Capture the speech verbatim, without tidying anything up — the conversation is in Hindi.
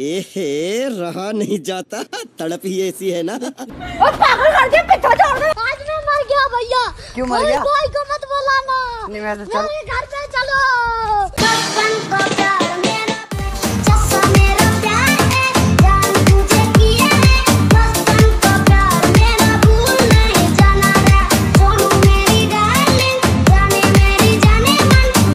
एहे रहा नहीं जाता, तड़प ही ऐसी है ना। और पागल कर दिया, पीछे छोड़ दे। आज मैं मर गया भैया। क्यों मर गया? कोई को मत बुलाना। नहीं मैं तो चल घर पे चलो।